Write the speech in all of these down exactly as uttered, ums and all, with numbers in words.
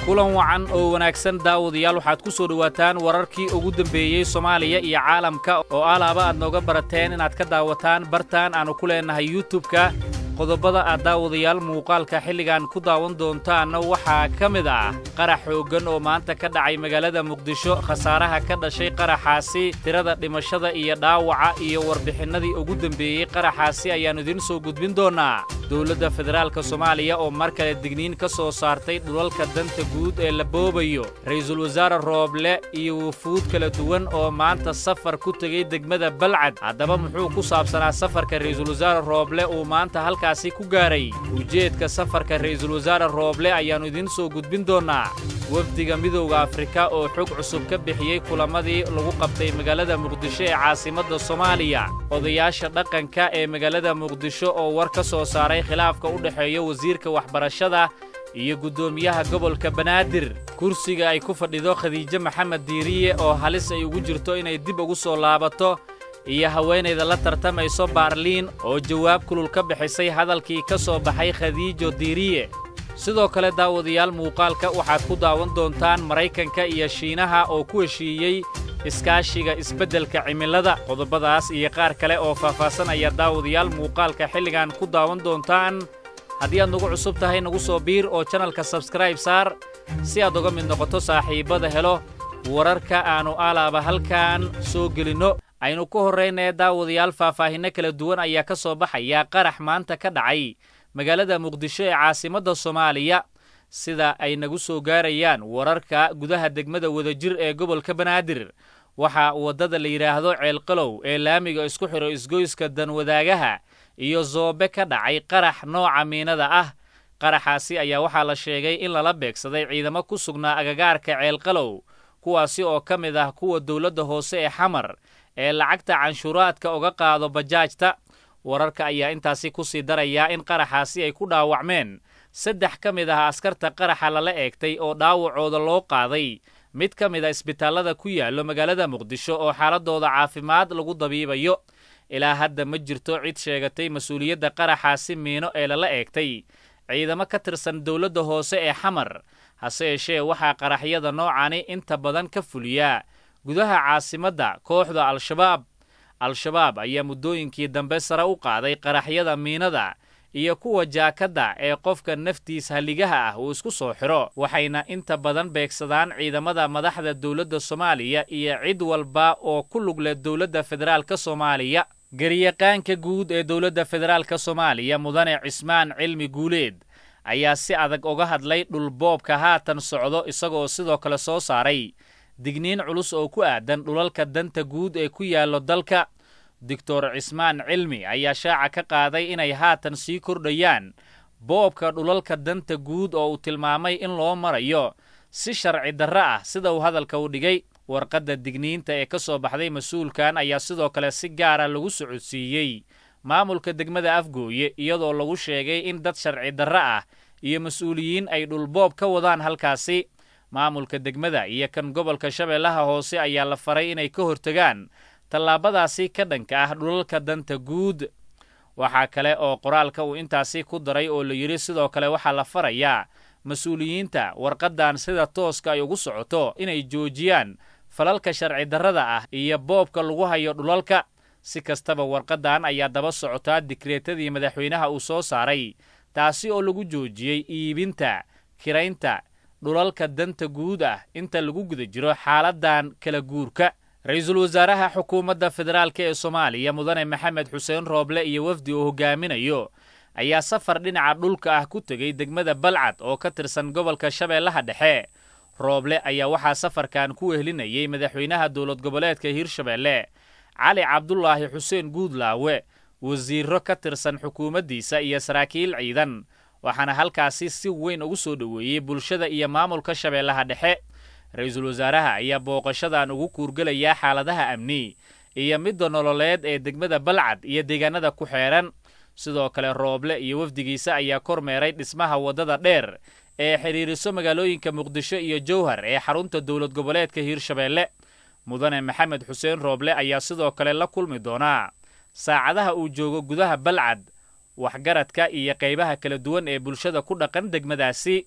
kulan wacan oo wanaagsan daawadayaal waxaad ku soo dhawaataan wararkii ugu dambeeyay Soomaaliya iyo caalamka oo alaaba aad nooga barateen inaad ka daawataan bartaan aanu ku leenahay YouTube-ka qodobada aad daawadayaal muuqaalka xilligan ku daawan doontaana waxaa ka mid ah qarax xooggan oo maanta ka dhacay magaalada Muqdisho khasaaraha ka dhashay qaraxaasi tirada dhimashada iyo dhaawaca iyo warbixinadii ugu dambeeyay qaraxaasi ayaan idin soo gudbin doonaa dawladda federaalka Soomaaliya oo mar kale digniin ka soo saartay dhulalka danta guud ee la boobayo ra'iisul wasaare Rooble iyo wufuud kala duwan oo maanta safar ku tagay degmada Balcad haddaba muxuu ku saabsanaa safarka ra'iisul wasaare Rooble oo maanta halkaasi ku gaaray ujeedka safarka ra'iisul wasaare Rooble ayaanu idin soo gudbin doonaa wafdiga midowga Afrika oo xog cusub ka bixiyay kulamadii lagu qabtay magaalada Muqdisho ee caasimadda Soomaaliya odayaasha dhaqanka ee magaalada Muqdisho oo war ka soo saaray khilaafka u dhaxeeya wasiirka waxbarashada iyo gudoomiyaha gobolka Banaadir kursiga ay ku fadhido Khadiija Maxamed Diiriye oo halis ay ugu jirto inay dib ugu soo laabato iyo haweeneyda la tartamayso Baarliin oo jawaab kulul ka bixisay hadalkii ka soo baxay Khadiijo Diiriye sidoo kale daawadayaal muuqaalka waxaad ku daawan doontaan Mareykanka iyo Shiinaha oo ku heshiiyay iskaashiga isbeddelka cimilada qodobadaas iyo qaar kale oo faahfaahsan ayaa daawadayaal muuqaalka xilligan ku daawan doontaan haddii aad nagu cusub tahay nagu soo biir oo channelka subscribe saar si aad uga mid noqoto saaxiibada helo wararka aanu alaaba halkan soo gelino aynu ku horreynay daawadayaal faahfaahinno kala duwan ayaa ka soo baxaya qarax maanta ka dhacay magaalada Muqdisho ee caasimadda Soomaaliya sida ay nagu soo gaarayaan wararka gudaha degmada Wadajir ee gobolka Banaadir waxa wadada la yiraahdo Ceelqalow ee laamiga isku xiro isgoyska Danwadaagaha iyo Zoobe ka dhacay qarax nooca miinada ah qaraxaasi ayaa waxa la sheegay in lala beegsaday ciidamo ku sugnaa agagaarka Ceelqalow kuwaasi oo ka mid ah kuwa dawladda hoose ee Xamar ee lacagta canshuuraadka uga qaado bajaajta wararka ayaa intaasi ku sii daraya in qaraxaasi ay ku dhaawacmeen saddex ka mid ah askarta qaraxa lala eegtay oo dhaawacooda loo qaaday mid ka mid ah isbitaalada ku yaalo magaalada Muqdisho oo xaaladooda caafimaad lagu dabiibayo ilaa hadda ma jirto cid sheegatay mas'uuliyadda qaraxaasi miino ee lala eegtay ciidamo ka tirsan dawladda hoose ee Xamar hase yeeshee waxaa qaraxyada noocani inta badan ka fuliya gudaha caasimadda kooxda Al-Shabaab Al-Shabaab ayaa muddooyinkii dambe sare u qaaday qaraxyada miinada iyo kuwa jaakada ee qofka naftiis haligaha ah uu isku soo xiro waxayna inta badan beegsadaan ciidamada madaxda dawladda Soomaaliya iyo cid walba oo ku lug leh dawladda federaalka Soomaaliya garyaqaanka guud ee dawladda federaalka Soomaaliya mudane Cismaan Cilmi Guuleed ayaa si adag uga hadlay dhul boobka haatan socdo isagoo sidoo kale soo saaray digniin culus oo ku aadan dhulalka danta guud ee ku yaalo dalka Doctor Cismaan Cilmi ayaa shaaca ka qaaday inay haatan sii kordhayaan boobka dhulalka danta guud oo uu tilmaamay in loo marayo si sharci darro ah sida uu hadalka u dhigay warqadda digniinta ee ka soo baxday mas'uulkan ayaa sidoo kale si gaar ah lagu socodsiiyey maamulka degmada Afgooye iyadoo lagu sheegay in dad sharci darro ah iyo mas'uuliyiin ay dhul boob ka wadaan halkaasi maamulka degmada iyo kan gobolka Shabeellaha Hoose ayaa la faray inay ka hortagaan tallaabadaasi ka dhanka ah dhulalka danta guud waxa kale oo qoraalka uu intaasi ku daray oo la yiri sidoo kale waxa la farayaa mas'uuliyiinta warqadan sida tooska ay ugu socoto inay joojiyaan falalka sharci darrada ah iyo boobka lagu hayo dhulalka si kastaba warqadan ayaa daba socota dikreetadii madaxweynaha uu soo saaray taasi oo lagu joojiyay iibinta kiraynta dhulalka danta guud ah inta lagu guda jiro xaaladan kala guurka ra'iisul wasaaraha xukuumadda federaalka ee Soomaaliya mudane Maxamed Xuseen Rooble iyo wafdi uu hogaaminayo ayaa safar dhinaca dhulka ah ku tagay degmada Balcad oo ka tirsan gobolka Shabeellaha Dhexe Rooble ayaa waxa safarkan ku wehelinayay madaxweynaha dawlad goboleedka Hirshabeelle Cali Cabdullaahi Xuseen Guudlaawe wasiirro ka tirsan xukuumaddiisa iyo saraakiil ciidan waxaana halkaasi si weyn ugu soo dhaweeyay bulshada iyo maamulka Shabeellaha Dhexe ra'iisul wasaaraha ayaa booqashadan ugu kuurgalaya xaaladaha amni iyo midda nololeed ee degmada Balcad iyo deegaanada ku xeeran sidoo kale Rooble iyo wafdigiisa ayaa kormeeray dhismaha wadada dheer ee xiriiriso magaalooyinka Muqdisho iyo Jowhar ee xarunta dawlad goboleedka Hirshabeelle mudane Maxamed Xuseen Rooble ayaa sidoo kale la kulmi doona saacadaha uu joogo gudaha Balcad waxgaradka iyo qaybaha kala duwan ee bulshada ku dhaqan degmadaasi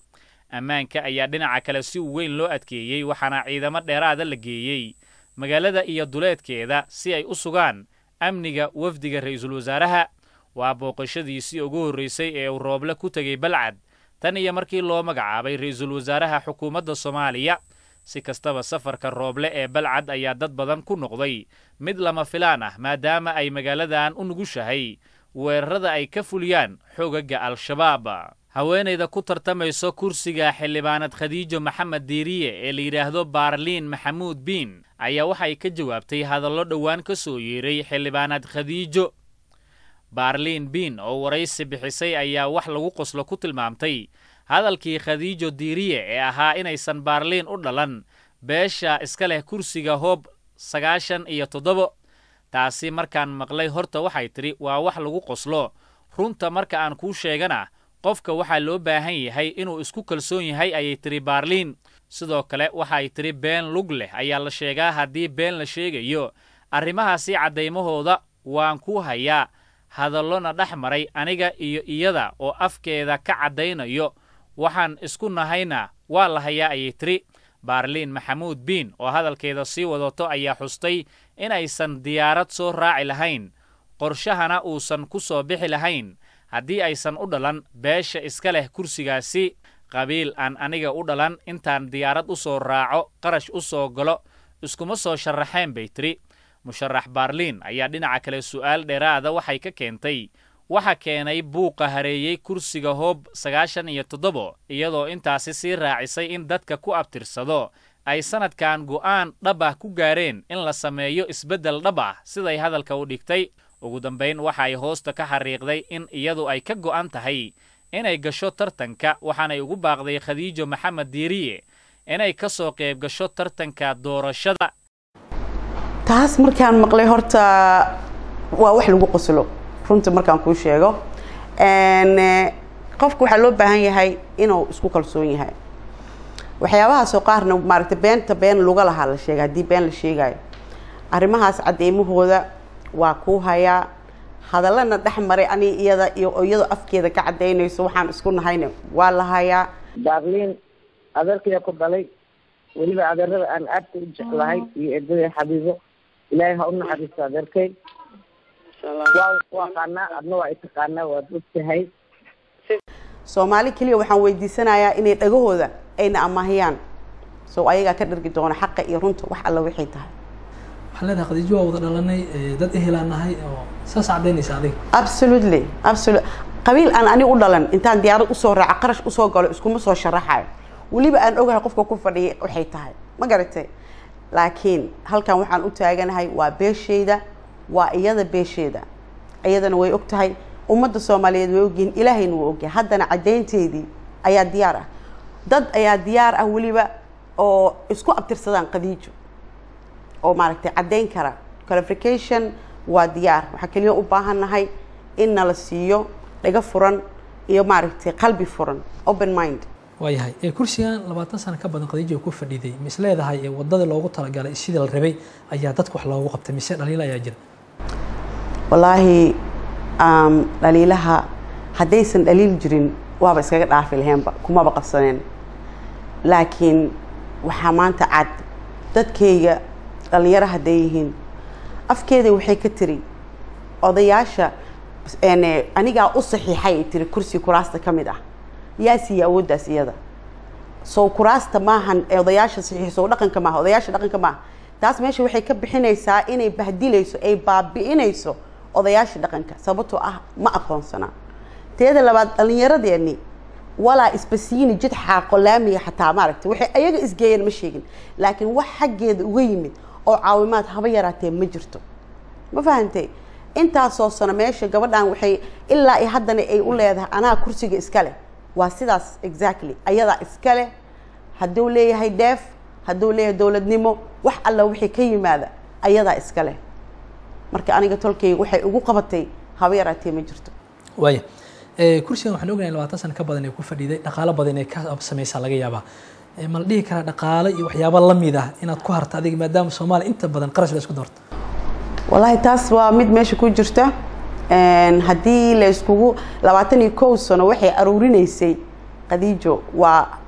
ammaanka ayaa dhinaca kale si weyn loo adkeeyey waxaana ciidamo dheeraada la geeyey magaalada iyo duleedkeeda si ay u sugaan amniga wafdiga ra'iisul wasaaraha. waa booqashadiisii ugu horreysay ee uu Rooble ku tegey Balcad tan iyo markii loo magacaabay ra'iisul wasaaraha xukuumadda Soomaaliya. si kastaba safarka Rooble ee Balcad ayaa dad badan ku noqday mid lama filaan ah maadaama ay magaaladan u nugushahay weerarada ay ka fuliyaan xoogagga Al-Shabaab. haweeneyda ku tartamayso kursiga xildhibaanad Khadiijo Maxamed Diiriye ee la yiraahdo Baarliin Maxamuud Biin ayaa waxay ka jawaabtay hadallo dhowaan ka soo yeeray xildhibaanad Khadiijo. Baarliin Biin oo waraysi bixisay ayaa wax lagu qoslo ku tilmaamtay hadalkii Khadiijo Diiriye ee ahaa inaysan Baarliin u dhalan beesha iska leh kursiga hoob sagaashan iyo toddoba. taasi markaan maqlay horta waxay tiri waa wax lagu qoslo, runta marka aan kuu sheegana qofka waxaa loo baahan yahay inuu isku kalsoon yahay ayay tiri Baarliin. sidoo kale waxay tiri been lug leh ayaa la sheegaa haddii been la sheegayo. arrimahaasi cadaymahooda waan ku hayaa, hadallona dhex maray aniga iyo iyada oo afkeeda ka cadaynayo, waxaan isku nahayna waa la hayaa ayay tiri. Baarliin Maxamuud Biin oo hadalkeeda sii wadato ayaa xustay inaysan diyaarad soo raaci lahayn, qorshahana uusan ku soo bixi lahayn haddii aysan u dhalan beesha iska leh kursigaasi. qabiil aan aniga u dhalan intaan diyaarad u soo raaco qarash u soo galo iskuma soo sharaxeen bay tiri. musharax Baarliin ayaa dhinaca kale su'aal dheeraada waxay ka keentay waxa keenay buuqa hareeyey kursiga hoob sagaashan iyo toddoba, iyadoo intaasi sii raacisay in dadka ku abtirsado ay sanadkan go'aan dhab ah ku gaareen in la sameeyo isbeddel dhab ah siday hadalka u dhigtay. ugu dambayn waxay hoosta ka xariiqday in iyadu ay ka go'an tahay inay gasho tartanka, waxaanay ugu baaqday Khadiijo Maxamed Diiriye inay ka soo qayb gasho tartanka doorashada. taas markaan maqlay horta waa wax lagu qoslo, runta markaan kuu sheego. een qofku waxa loo baahan yahay inuu isku kalsoon yahay. waxyaabahaas oo qaarna maaragtay beenta been luga laha la sheegay hadii been la sheegayo. arrimahaas cadeymahooda waa ku hayaa, hadallana dhex maray ani iyada iyo iyada afkeeda ka cadeynayso waxaan isku nahayna waa la hayaa. Baarliin adeerkaya ku dalay waliba adeerada aan aad u jeclahay iyo eedada Xabiibo ilaahay ha u naxariisto adeerkay. waa waa qana adna waa itaqaana waa dadkahay. Soomaali kaliya waxaan weydiisanayaa inay dhagahooda ayna amaahiyaan soo ayaga ka dhirgi doona xaq iyo runta wax alla wixii tahay. waxaan leedahay Khadiijo waa wada dhalanay dad ehelanahay oo saas cadeynaysa adiga. absolutely absolutely qabiil aan ani u dhalan intaan diyaarad u soo raaco qarash u soo galo iskuma soo sharaxayo, waliba aan ogahay qofka ku fadhiyo waxay tahay ma garatay. laakiin halkan waxaan u taaganahay waa beeshayda, waa iyada beeshayda, iyadana way og tahay, ummadda Soomaaliyeed way ogyihiin, ilaahayna wuu ogyahay. haddana cadeynteedii ayaa diyaar ah, dad ayaa diyaar ah waliba oo isku abtirsadaan Khadiijo oo maaragtay cadeyn kara. clarification waa diyaar, waxa kaliya u baahanahay in la siiyo dhaga furan iyo maaragtay qalbi furan, open mind. waayahay ee kursigan labaatan sano ka badan Khadiijo ku fadhiday mis leedahay ee wadada loogu talagalay sidii la rabay ayaa dadku wax loogu qabtay mise dhaliil ayaa jira. wallaahi um dhaliilaha hadaysan dhaliil jirin waaba iskaga dhaafi lahaynba kuma ba qabsaneen. laakiin waxa maanta cad dadkayga dhalinyaro haday yihiin afkeeda waxay ka tiri odayaasha een aniga u saxiixay tiri kursi kuraasta kamid ah yaasi awoodaas iyada soo kuraasta maahan odayaasha saxiixo dhaqanka maaha odayaasha dhaqanka maaha. taas meesha waxay ka bixinaysaa inay bahdilayso ay baabi'inayso odayaasha dhaqanka sababtoo ah ma aqoonsana. teeda labaad dhalinyaradeenni walaa isbasiini jid xaaqo laamiga xataa maaragtay waxay ayaga isgeeyeen ma sheegin, laakiin wax xaggeeda uga yimid oo caawimaad haba yaraatee ma jirto. ma fahantay intaasoo sano meesha gabadhan waxay ilaa ay haddana ay u leedahay anaa kursiga iska leh. waa sidaas exactly ayada iska leh, hadduu leeyahay dheef, hadduu leeyahay dowladnimo, wax alla wixii ka yimaada ayada iska leh. marka aniga tolkayga waxay ugu qabatay haba yaraatee ma jirto. waaya ee kursigan waxaan ognahay labaatan sano ka badan ay ku fadhiday dhaqaale badan ay ka sameeyay laga yaabaa. ee ma la dhihi karaa dhaqaale iyo waxyaabo la mid ah inaad ku harto adiga maadaama Soomaaliya inta badan qarash la isku doorto. wallahi taas waa mid meesha ku jirta. een hadii la iskugu labaatan iyo kow sano waxay aruurinaysay Khadiijo waa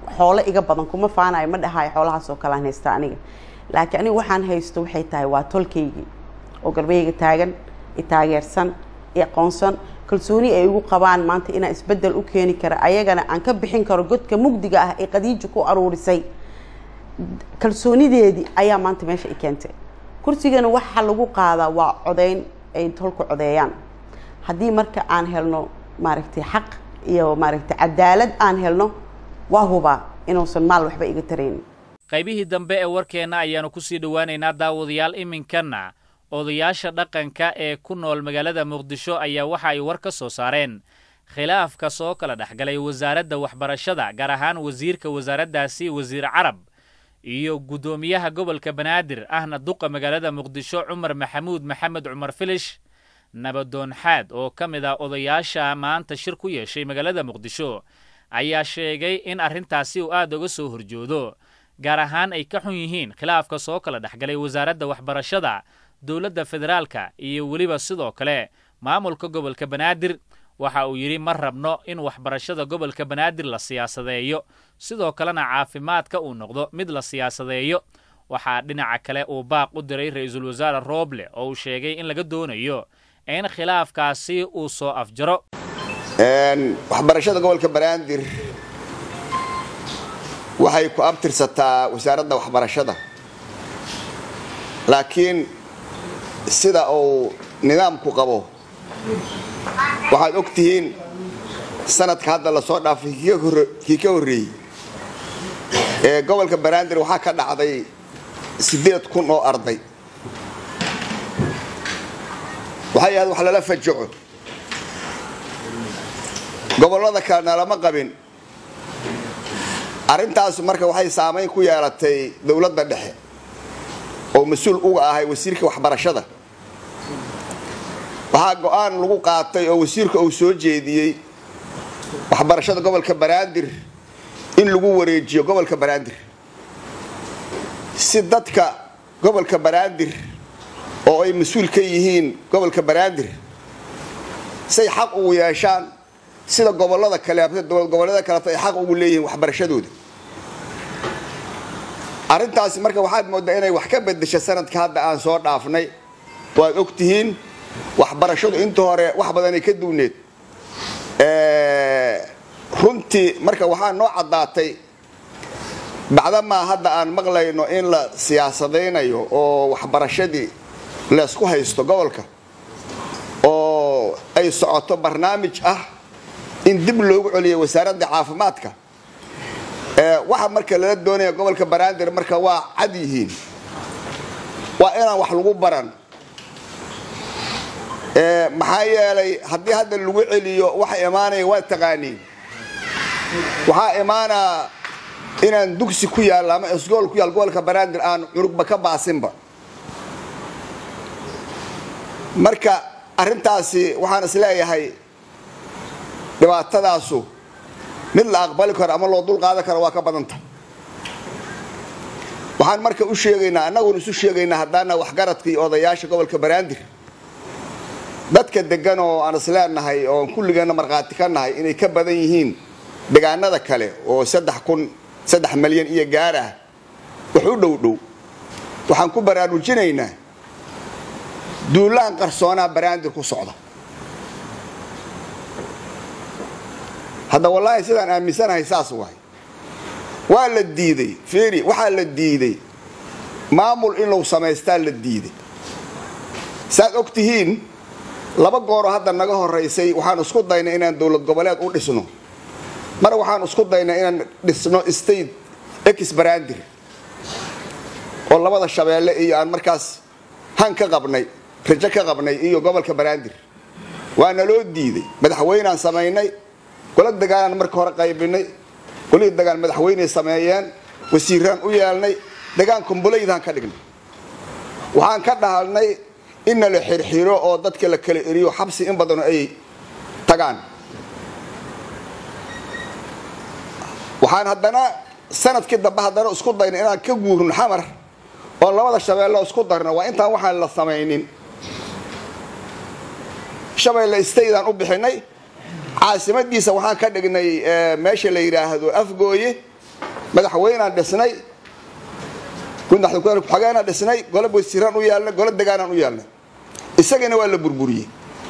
xoolo iga badan kuma faanayo ma dhahayo xoolahaas oo kale aan haysta aniga laakiin aniga waxaan haysto waxay tahay waa tolkaygii oo galbeeyga taagan i taageersan i aqoonsan kalsooni ay ugu qabaan maanta inaan isbedel u keeni karo ayagana aan ka bixin karo godka mugdiga ah ee qadiijo ku aruurisay kalsoonideedii ayaa maanta meesha i keentay kursigana waxa lagu qaadaa waa codeyn ay tolku codeeyaan haddii marka aan helno maaragtay xaq iyo maaragtay cadaalad aan helno waa huba inuusan maal waxba iga tarayn qaybihii dambe ee warkeenna ayaanu ku sii dhowaanaynaa daawadayaal iminkana odayaasha dhaqanka ee ku nool magaalada muqdisho ayaa waxa ay war ka soo saareen khilaafka soo kala dhexgalay wasaaradda waxbarashada gaar ahaan wasiirka wasaaraddaasi wasiir carab iyo guddoomiyaha gobolka banaadir ahna duqa magaalada muqdisho cumar maxamuud maxamed cumar filish nabadoon xaad oo ka mid ah odayaasha maanta shir ku yeeshay magaalada muqdisho ayaa sheegay in arrintaasi uu aad uga soo horjoodo gaar ahaan ay ka xun yihiin khilaafka soo kala dhexgalay wasaaradda waxbarashada dowladda federaalka iyo weliba sidoo kale maamulka gobolka banaadir waxa uu yidhi ma rabno in waxbarashada gobolka banaadir la siyaasadeeyo sidoo kalena caafimaadka uu noqdo mid la siyaasadeeyo waxaa dhinaca kale uu baaq u diray ra-iisul wasaare rooble oo uu sheegay in laga doonayo in khilaafkaasi uu soo afjaro waxbarashada gobolka banaadir waxay ku abtirsataa wasaaradda waxbarashada laakiin sida uu nidaamku qabo waxaad og tihiin sanadka hadda la soo dhaafay kii ka horreeyey ee gobolka banaadir waxaa ka dhacday siddeed kun oo arday waxay ahayd wax lala fajaco gobollada kalena lama qabin arrintaas marka waxay saamayn ku yeelatay dowladda dhexe oo mas-uul uga ahay wasiirka waxbarashada waxaa go'aan lagu qaatay oo wasiirka uu soo jeediyey waxbarashada gobolka banaadir in lagu wareejiyo gobolka banaadir si dadka gobolka banaadir oo ay mas-uul ka yihiin gobolka banaadir say xaq ugu yeeshaan sida gobollada kale gobollada kale ay xaq ugu leeyihiin waxbarashadooda arrintaasi marka waxaad moodaa inay wax ka bedesho sanadka hadda aan soo dhaafnay waad og tihiin waxbarashadu inta hore wax badan ay ka duwneed runtii marka waxaa noo caddaatay bacdamaa hadda aan maqlayno in la siyaasadaynayo oo waxbarashadii laysku haysto gobolka oo ay socoto barnaamij ah in dib loogu celiyo wasaaradda caafimaadka waxa marka lala doonaya gobolka banaadir marka waa cad yihiin waa inaan wax lagu baran maxaa yeelay haddii hadda lagu celiyo waxa imaanaya waa taqaaniin waxaa imaanaa inaan dugsi ku yaalla ama isgool ku yaal gobolka banaadir aan cunugba ka baasinba marka arrintaasi waxaan is leeyahay dhibaatadaasu mid la aqbali karo ama loo dul qaadan karo waa ka badanta waxaan marka u sheegaynaa annaguna isu sheegaynaa haddaana waxgaradka iyo odayaasha gobolka banaadir dadka degan oo aan is leenahay oo kulligeena markhaati ka nahay inay ka badan yihiin deegaanada kale oo saddex kun saddex malyan iyo gaar ah wax u dhow dhow waxaan ku baraarujinaynaa duulaan qarsoonaa banaadir ku socda hadda wallaahi sidaan aaminsanahay saas waay waa la diiday fiiri waxaa la diiday maamul in lagu samaystaa la diiday saad og tihiin laba gooroo hadda naga horaysay waxaan isku daynay inaan dowlad goboleed u dhisno mar waxaan isku daynay inaan dhisno state ex banaadir oo labada shabeelle iyo aan markaas han ka qabnay rajo ka qabnay iyo gobolka banaadir waana loo diiday madaxweynaan samaynay gola dagaalaan marka hore qaybinay golihii dagaan madaxweyney sameeyeen wasiiraan u yeelnay dagaan kumbuleydaan ka dhignay waxaan ka dhahalnay inna la xirxiro oo dadka la kala eriyo xabsi in badan ay tagaan waxaan haddana sanadkii dambe haddana isku daynay inaan ka guurno xamar oo labada shabeelle isku darno waa intaan waxaan la samaynin shabeelle stateaan u bixinay caasimadiisa waxaan ka dhignay meesha la yidhaahdo afgooye madaxweynaan dhisnay madaxweyne ku-xigeenaan dhisnay gole wasiiraan u yeelnay gole degaanaan u yeelnay isagana waa la burburiyey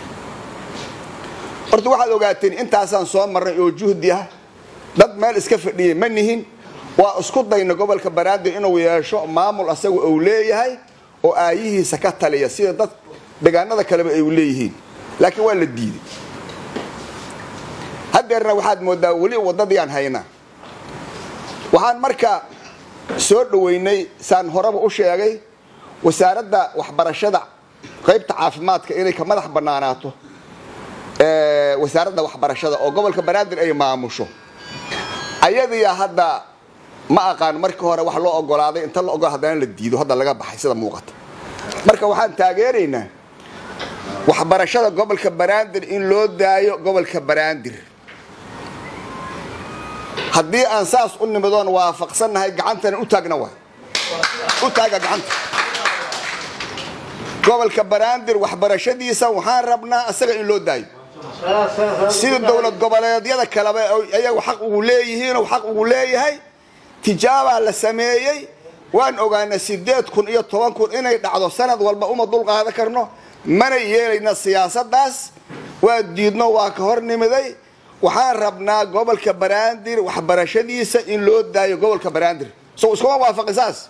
horta waxaad ogaateen intaasaan soo marnay oo juhdi ah dad meel iska fadhiyay ma nihin waa isku dayna gobolka Banaadir inuu yeesho maamul asagu uu leeyahay oo aayihiisa ka taliya sida dad deegaanada kale ay u leeyihiin laakiin waa la diiday hadeerna waxaad moodaa wali wadadii aan haynaa waxaan marka soo dhaweynay saan horaba u sheegay wasaaradda waxbarashada qaybta caafimaadka inay ka madax banaanaato ee wasaaradda waxbarashada oo gobolka Banaadir ay maamusho ayadii hadda ma aqaan markii hore wax loo ogolaaday inta la ogolaaday la diido hadda laga baxay sida muuqata marka waxaan taageeraynaa waxbarashada gobolka Banaadir in loo daayo gobolka Banaadir haddii aan saas u nimadoon waafaqsanahay gacantana u taagna waa u taaga gacanta gobolka Banaadir waxbarashadiisa waxaan rabnaa asaga in loo daayo sida dawlad goboleedyada kale ayagu xaq ugu leeyihiin oo xaq ugu leeyahay tijaaba la sameeyay waan ogaanay sideed kun iyo toban kun inay dhacdo sanad walba uma dul qaadan karno mana yeelayna siyaasadaas waa diidno waa ka hor nimiday waxaan rabnaa gobolka Banaadir waxbarashadiisa in loo daayo gobolka Banaadir soo iskuma waafaqaysaas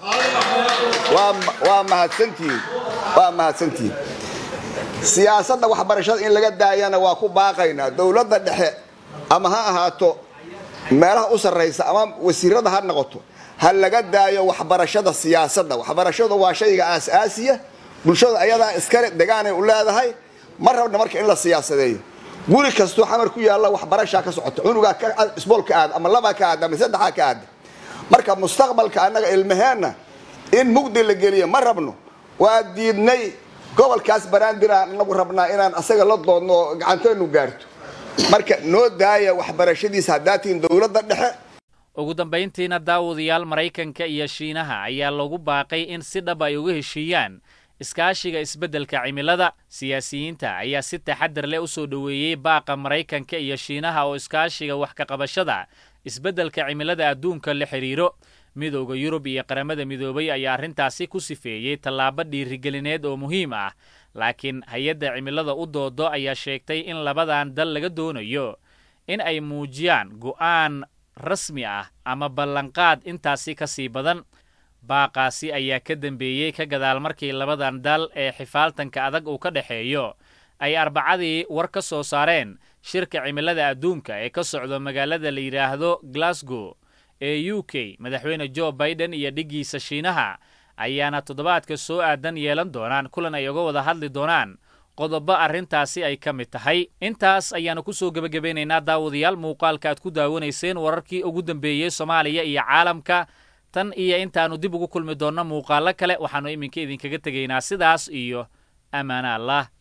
waa waa mahadsantiin waa mahadsantiin siyaasadda waxbarashada in laga daayana waa ku baaqaynaa dawladda dhexe ama ha ahaato meelaha u sareysa ama wasiirada ha noqoto hal laga daayo waxbarashada siyaasadda waxbarashadu waa shayga aasaasiya bulshada ayada iskale deegaanay u leedahay mar rabna marka in la siyaasadeeyo guri kasto xamar ku yaala waxbarasho ka socoto cunuga ka isboolka aad ama laba ka aad ama saddex ka aad marka mustaqbalka anaga ilmaheena in mugdi la geliyo mar rabno waa diidnay gobolkaas Banaadir aan nagu rabnaa inaan asaga la doodno gacanteenu gaarto marka noo daaya waxbarashadiisa hadaatiin dawladda dhexe ugu dambeyntiina daawadayaal Mareykanka iyo Shiinaha ayaa lagu baaqay in si dhab ay uga heshiiyaan iskaashiga isbeddelka cimilada siyaasiyiinta ayaa si taxaddar leh u soo dhaweeyay baaqa Mareykanka iyo Shiinaha oo iskaashiga wax ka qabashada isbeddelka cimilada adduunka la xiriiro midowga Yurub iyo qaramada midoobay ayaa arrintaasi ku sifeeyay tallaabo dhiirigelineed oo muhiim ah laakiin hay'adda cimilada u doodo ayaa sheegtay in labadan dal laga doonayo in ay muujiyaan go'aan rasmi ah ama ballanqaad intaasi ka sii badan baaqaasi ayaa ka dambeeyay ka gadaal markii labadan dal ee xifaaltanka adag uu ka dhaxeeyo ay arbacadii war ka soo saareen shirka cimilada adduunka ee ka socdo magaalada la yiraahdo Glasgow ee U K madaxweyne Joe Biden iyo dhigiisa Shiinaha ayaana toddobaadka soo aadan yeelan doonaan kulan ay uga wada hadli doonaan qodobo arrintaasi ay ka mid tahay intaas ayaanu ku soo gabagabeynaynaa daawadayaal muuqaalka aad ku daawanayseen wararkii ugu dambeeyay Soomaaliya iyo caalamka tan iyo intaanu dib ugu kulmi doonno muuqaalo kale waxaanu iminka idinkaga tegaynaa sidaas iyo amaana Allah